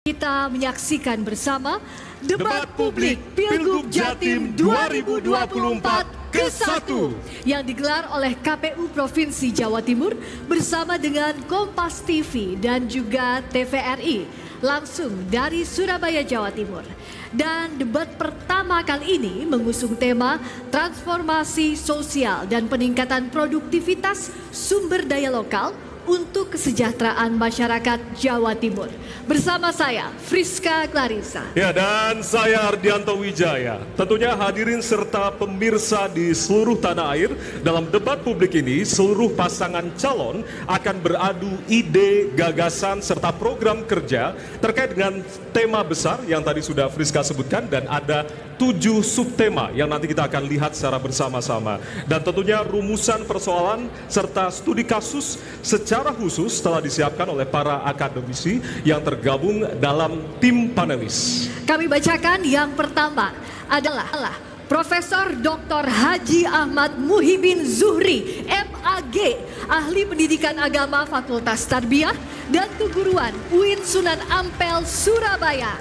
Kita menyaksikan bersama Debat Publik Pilgub Jatim 2024 ke-1 yang digelar oleh KPU Provinsi Jawa Timur bersama dengan Kompas TV dan juga TVRI langsung dari Surabaya, Jawa Timur. Dan debat pertama kali ini mengusung tema transformasi sosial dan peningkatan produktivitas sumber daya lokal untuk kesejahteraan masyarakat Jawa Timur. Bersama saya, Friska Clarissa. Ya, dan saya Ardianto Wijaya. Tentunya hadirin serta pemirsa di seluruh tanah air, dalam debat publik ini seluruh pasangan calon akan beradu ide, gagasan, serta program kerja terkait dengan tema besar yang tadi sudah Friska sebutkan, dan ada 7 subtema yang nanti kita akan lihat secara bersama-sama. Dan tentunya rumusan persoalan serta studi kasus secara khusus telah disiapkan oleh para akademisi yang tergabung dalam tim panelis. Kami bacakan yang pertama adalah Profesor Dr. Haji Ahmad Muhibin Zuhri, MAG, Ahli Pendidikan Agama Fakultas Tarbiyah dan Keguruan UIN Sunan Ampel, Surabaya.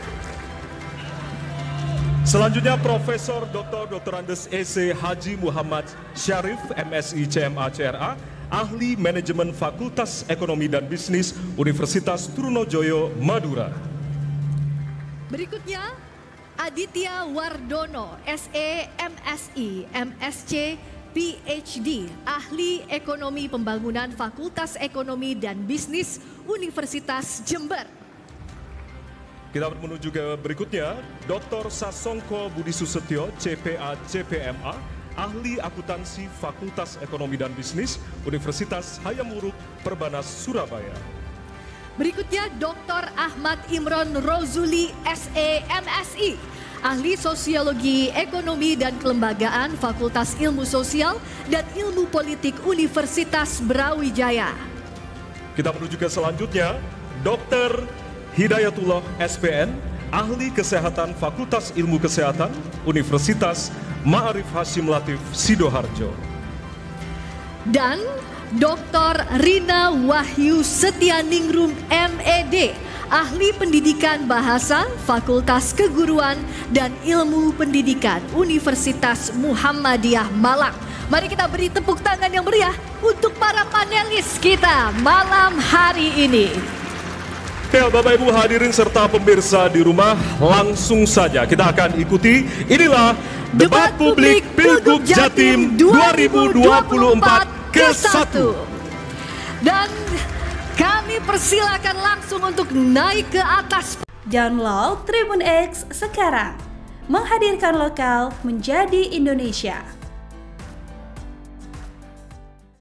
Selanjutnya Profesor Dr. Andes EC Haji Muhammad Syarif, MSI CMA CRA, Ahli Manajemen Fakultas Ekonomi dan Bisnis Universitas Trunojoyo, Madura. Berikutnya Aditya Wardono, SE MSI MSc PhD, Ahli Ekonomi Pembangunan Fakultas Ekonomi dan Bisnis Universitas Jember. Kita menuju ke berikutnya, Dr. Sasongko Budi Susetyo, CPA CPMA, Ahli Akuntansi Fakultas Ekonomi dan Bisnis Universitas Hayam Wuruk Perbanas, Surabaya. Berikutnya Dr. Ahmad Imron Rozuli, SE MSI, Ahli Sosiologi Ekonomi dan Kelembagaan Fakultas Ilmu Sosial dan Ilmu Politik Universitas Brawijaya. Kita menuju ke selanjutnya, Dr. Hidayatullah SPN, Ahli Kesehatan Fakultas Ilmu Kesehatan Universitas Ma'arif Hashim Latif, Sidoarjo. Dan Dr. Rina Wahyu Setianingrum MED, Ahli Pendidikan Bahasa Fakultas Keguruan dan Ilmu Pendidikan Universitas Muhammadiyah Malang. Mari kita beri tepuk tangan yang meriah untuk para panelis kita malam hari ini. Ya, Bapak Ibu hadirin serta pemirsa di rumah, langsung saja kita akan ikuti. Inilah Debat Publik Pilgub Jatim 2024 ke-1. Dan kami persilakan langsung untuk naik ke atas. Download Tribun X sekarang. Menghadirkan lokal menjadi Indonesia.